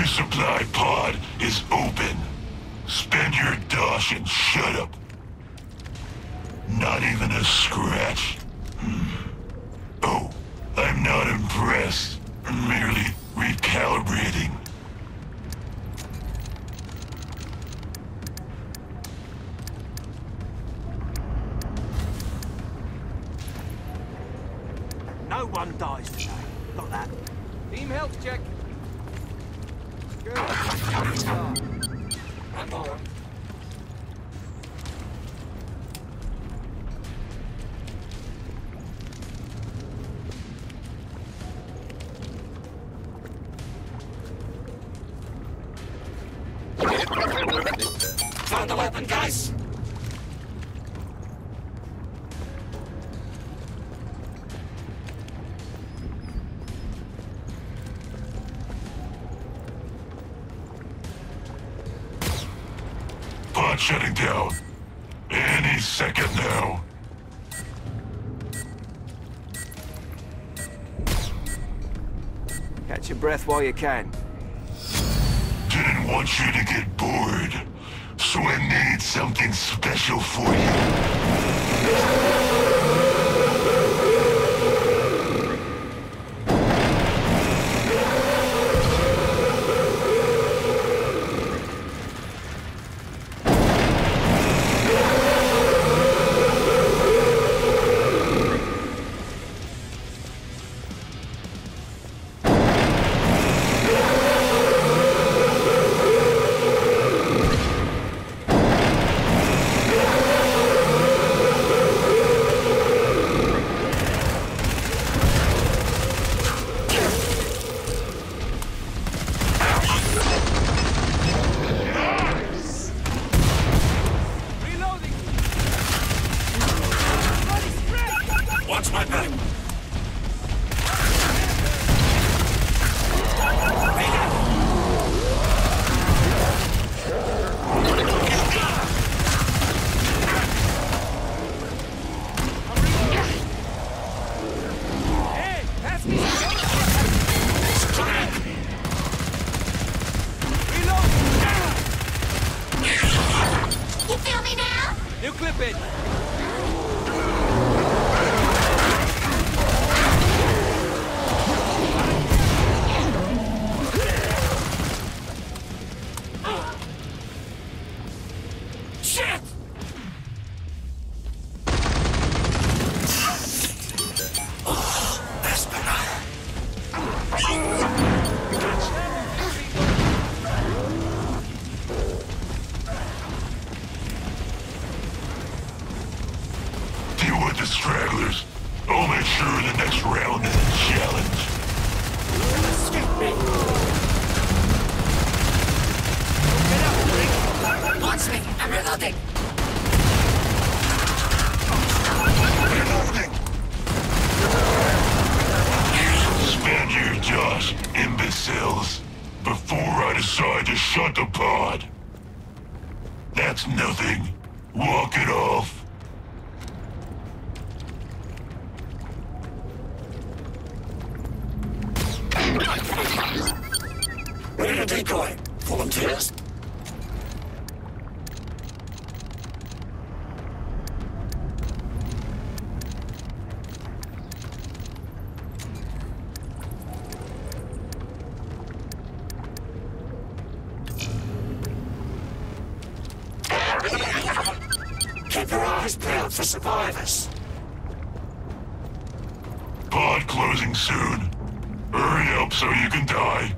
supply pod is open. Spend your dosh and shut up. Not even a scratch. Oh, I'm not impressed. Merely recalibrating. No one dies today. Got that? Team health check. Good. I'm on. Found the weapon, guys! Pod shutting down. Any second now. Catch your breath while you can. Didn't want you to get bored, so I made something special for you. Watch my back! Hey, pass me some. Reload! You feel me now? New clip it. Shit! Oh, that's better. Deal with the stragglers. I'll make sure the next round is a challenge. Watch me! I'm reloading! Reloading! Spend your dosh, imbeciles, before I decide to shut the pod. That's nothing. Walk it off. We need a decoy. Volunteers? Keep your eyes peeled for survivors. Pod closing soon. Hurry up so you can die.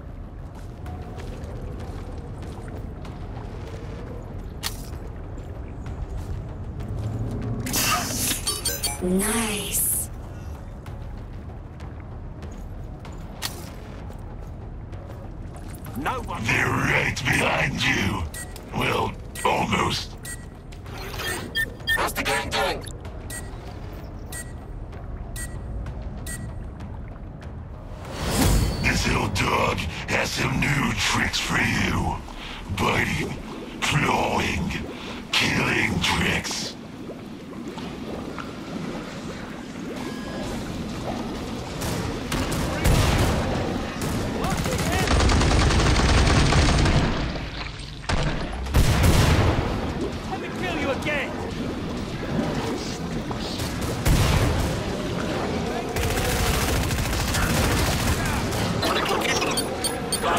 Nice. No one. They're right behind you. Well, almost. How's the gang doing? This little dog has some new tricks for you. Biting, clawing, killing tricks.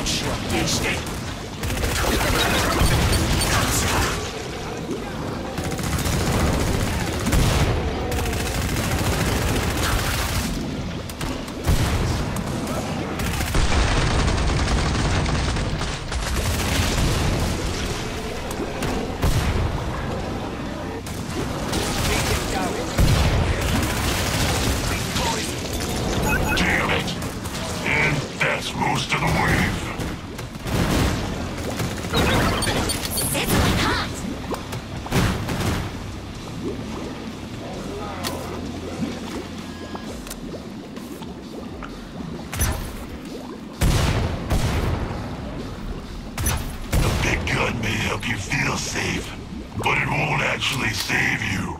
punch, you beastie. Damn it! And that's most of the wave. Sizzling hot. A big gun may help you feel safe, but it won't actually save you.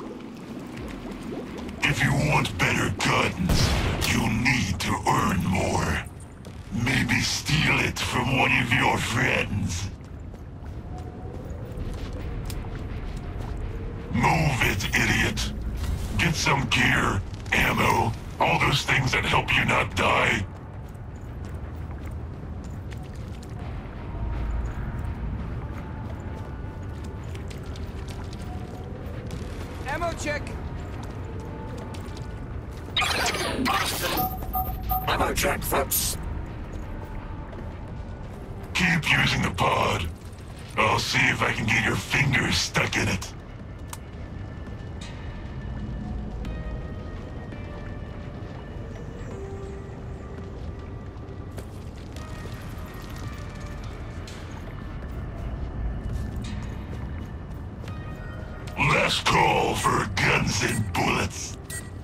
If you want better guns, you'll need to earn more. Maybe steal it from one of your friends. Move it, idiot. Get some gear, ammo, all those things that help you not die. Ammo check. Ammo check, folks. Keep using the pod. I'll see if I can get your fingers stuck in it. Last call for guns and bullets.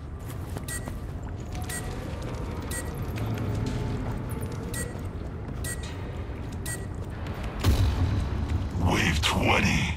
Wave 20.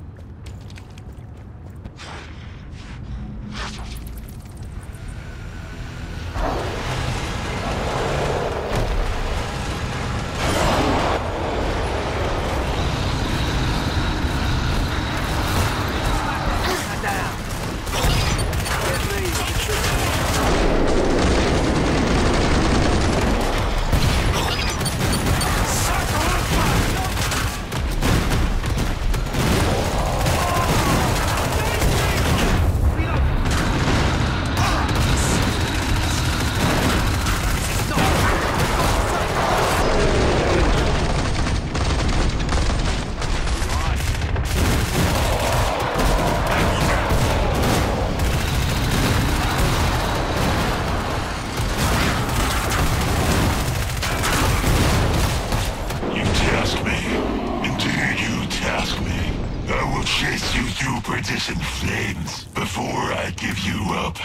Chase you through perdition flames before I give you up.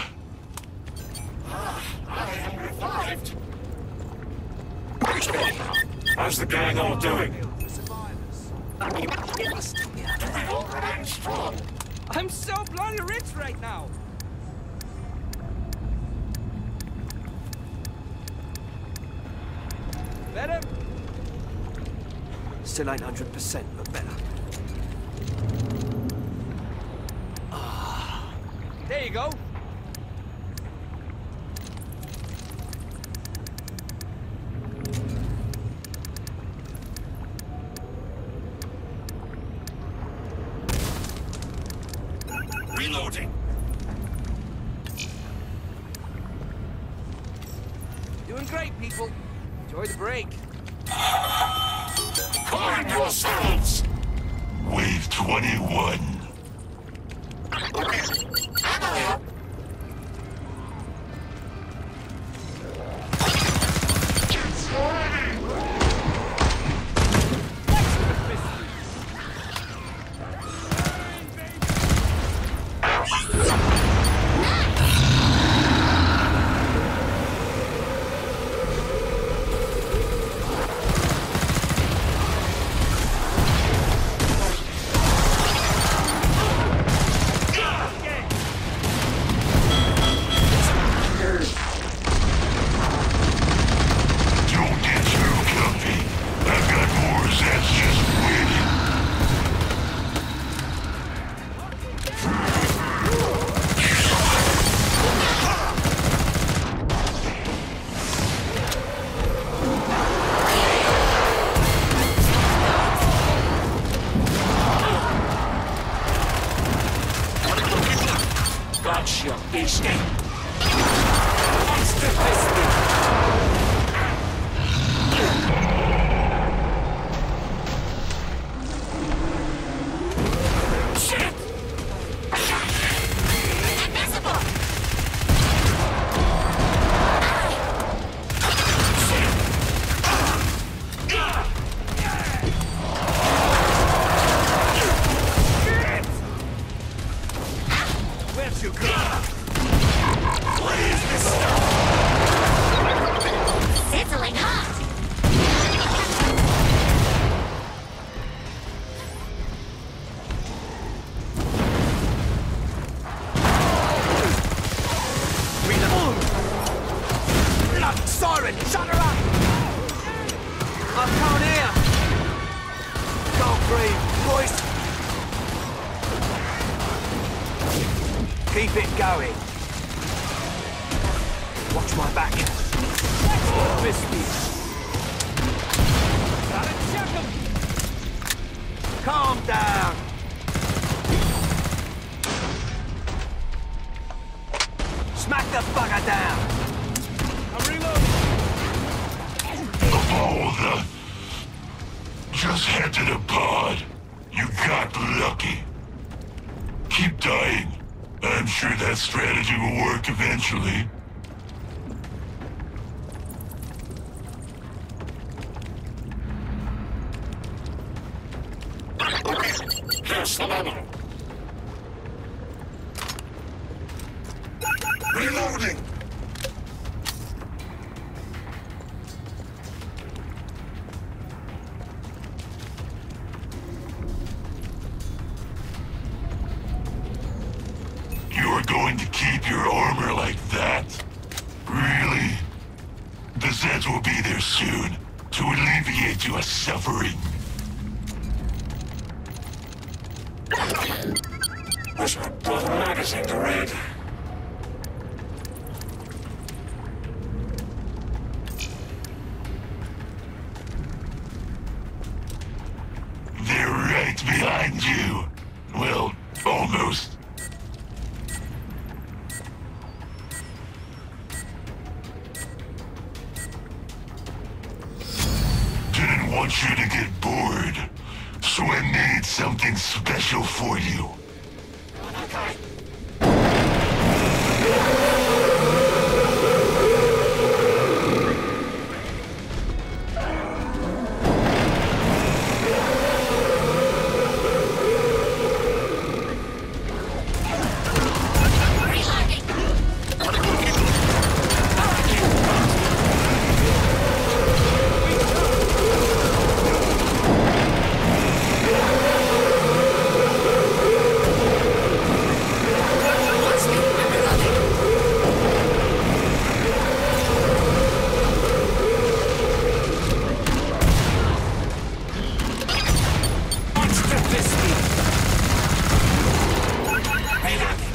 I am revived. How's the gang all doing? They all remain strong. I'm so bloody rich right now. Better? Still ain't 100%, but better. There you go. Reloading. Doing great, people. Enjoy the break. Calm yourselves. Wave 21. Ammo. Finished it! Extra crispy! Shit! Invisible! Where'd you go? What is this stuff? Sizzling hot! Reload! Blood siren! Shut her up! I can't hear! Can't breathe, boys! Keep it going. Watch my back. Missed me. Gotta check him! Calm down. Smack the bugger down. I'm reloading! Of all the... Just head to the pod. You got lucky. Keep dying. I'm sure that strategy will work eventually. Here's the ammo. Reloading! You're going to keep your armor like that? Really? The Zeds will be there soon to alleviate your suffering. Wish I brought a magazine to read. They're right behind you. Well, almost. Didn't want you to get bored, so I made something special for you. Okay. Reloading! Extra crispy. Reloading!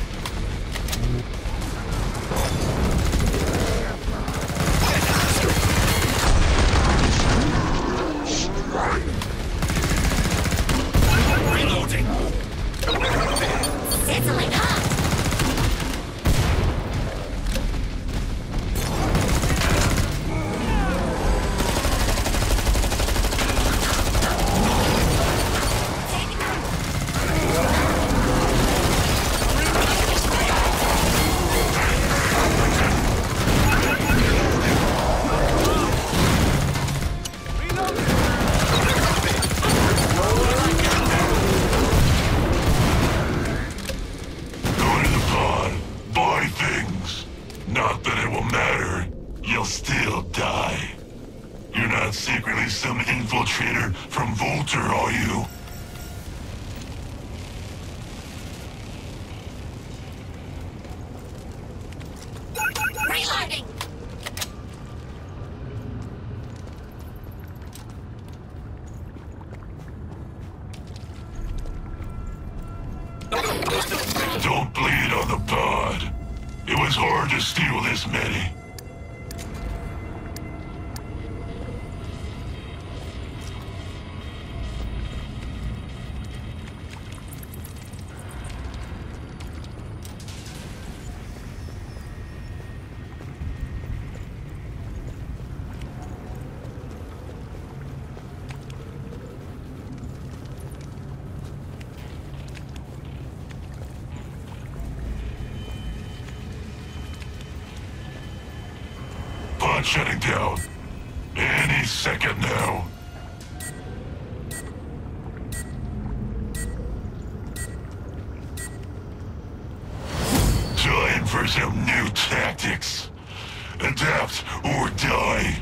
Reloading! Sizzling hot! Go to the pod, buy things. Not that it will matter. You'll still die. You're not secretly some infiltrator from Volter, are you? Reloading! Don't bleed on the pod. It was hard to steal this many. pod shutting down. Any second now. Time for some new tactics. Adapt or die.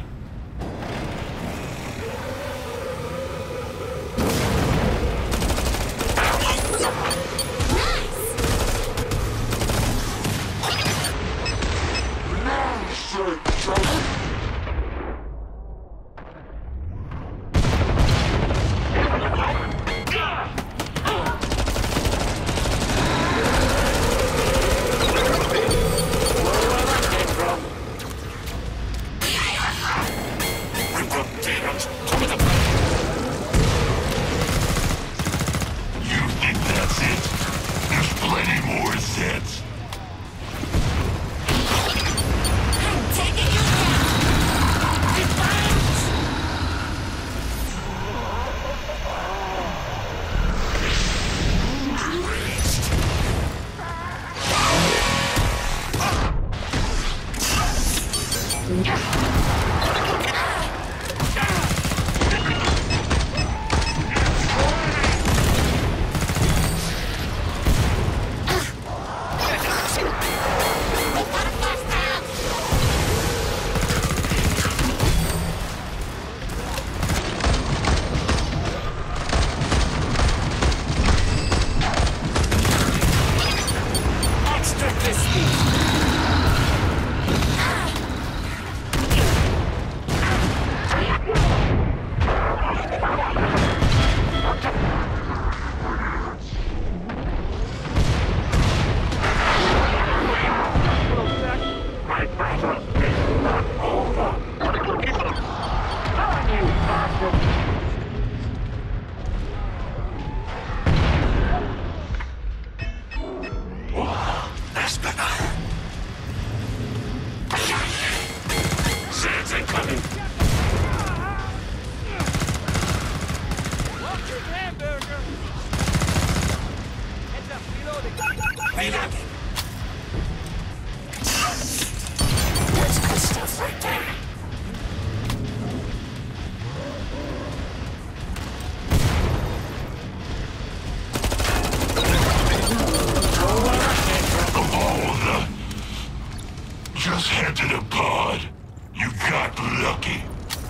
Just head to the pod. You got lucky.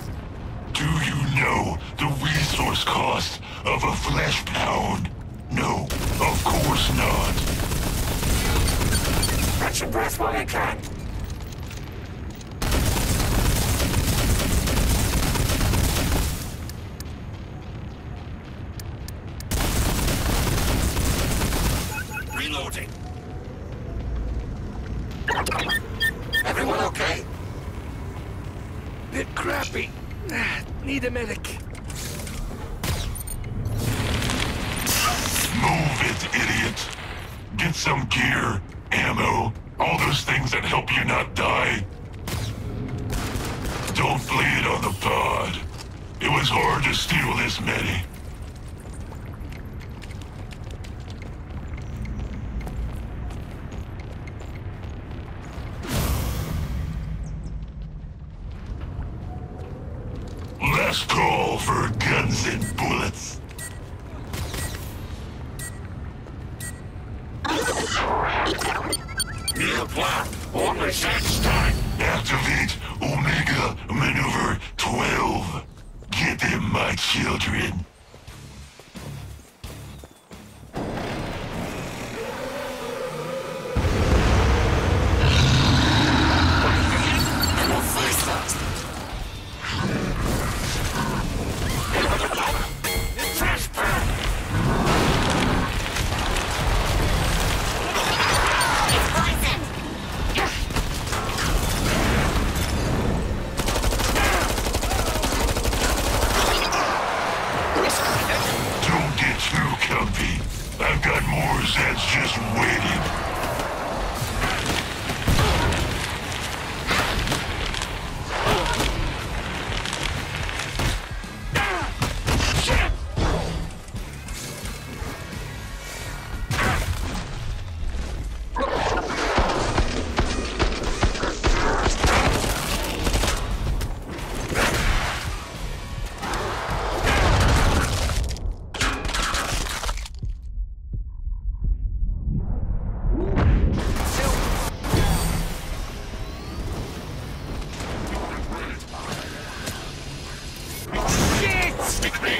Do you know the resource cost of a flesh pound? No, of course not. Catch your breath while you can. Reloading. Everyone okay? Bit crappy. Need a medic. Move it, idiot. Get some gear, ammo, all those things that help you not die. Don't bleed on the pod. It was hard to steal this many. Last call for guns and bullets. New plan. Only next time. Activate Omega Maneuver 12. Get them, my children. I've got more Zeds just waiting. Stick me!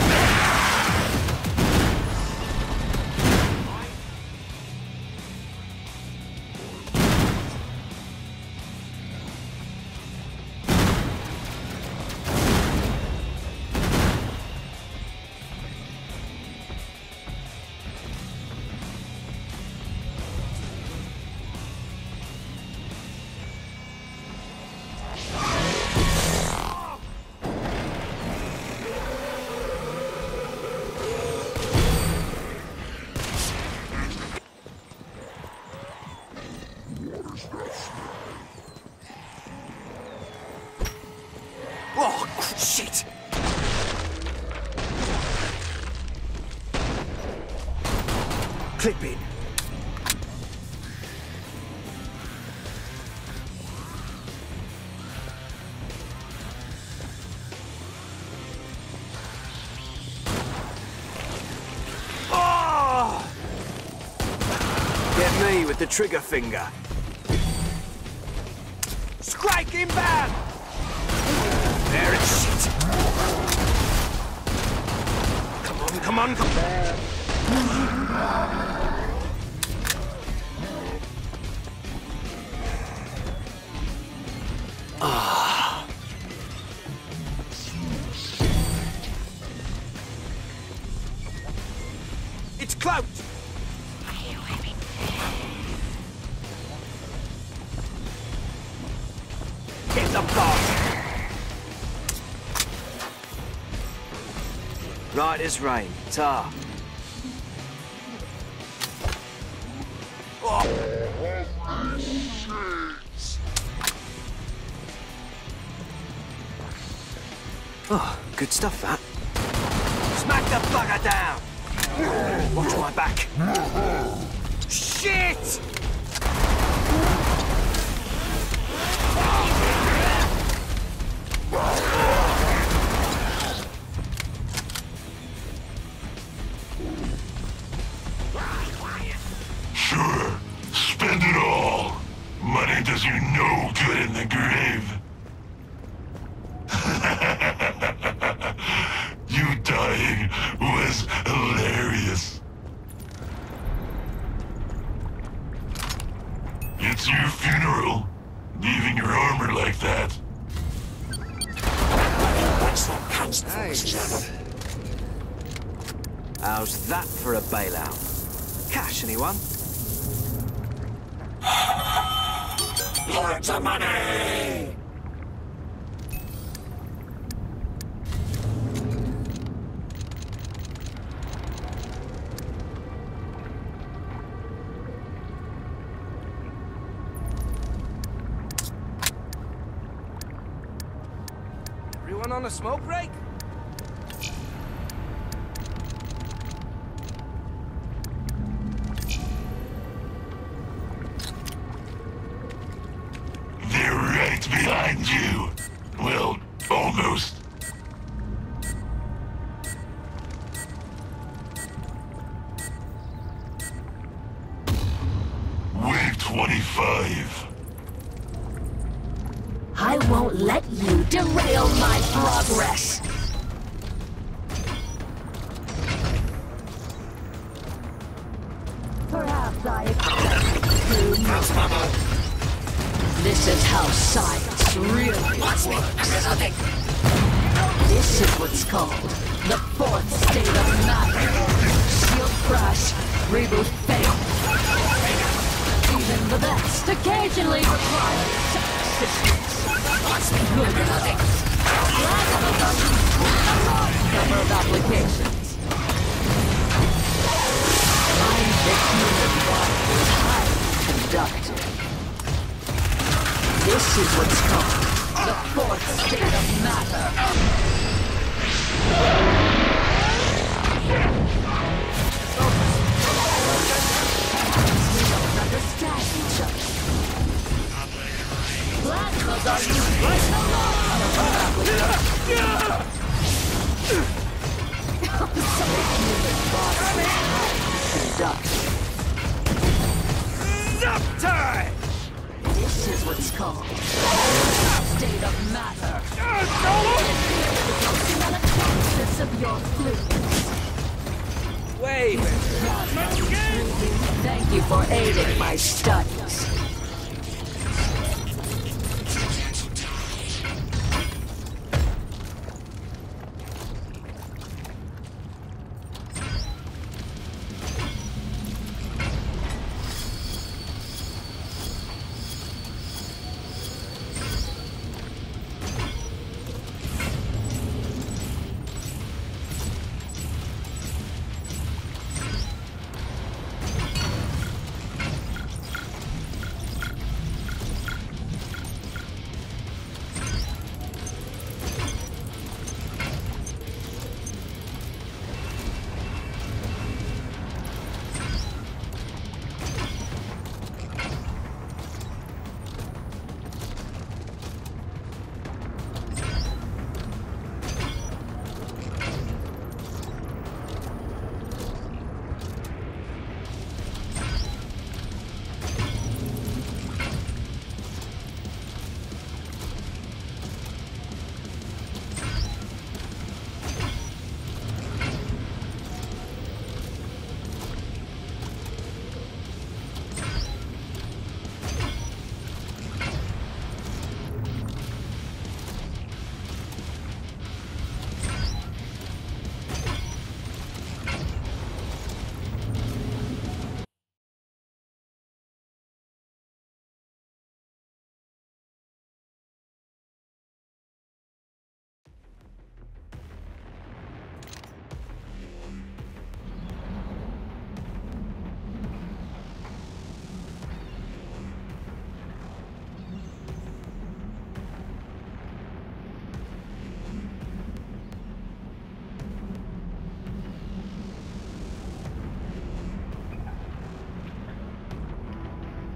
Oh, shit! Clip in. Oh! Get me with the trigger finger. Strike him back! There is shit! Come on, come on, come on! Ah. It's clout! Hit the boss! Right as rain. Tar. Oh, good stuff, that. Smack the bugger down! Watch my back. Shit! Sure, spend it all. Money does you no good in the grave. You dying was hilarious. It's your funeral, leaving your armor like that. What's that cancer for us, German? How's that for a bailout? Cash, anyone? Loads of money! Everyone on a smoke break? They're right behind you. Well, almost. Wave 25. I won't let you derail my progress. Perhaps I expect too much. This is how science really Watch me, there's nothing! This is what's called the fourth state of matter. Shield crash, reboot fail. Even the best occasionally require assistance. Watch me, there's nothing! Number of applications. I'm the human body is highly conductive. This is what's called the fourth state of matter. We don't understand each other. Plasmas are used right so human body is highly conductive. Zap time! This is what's called state of matter. studies.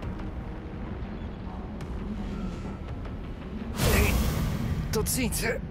Tot ziens, hè.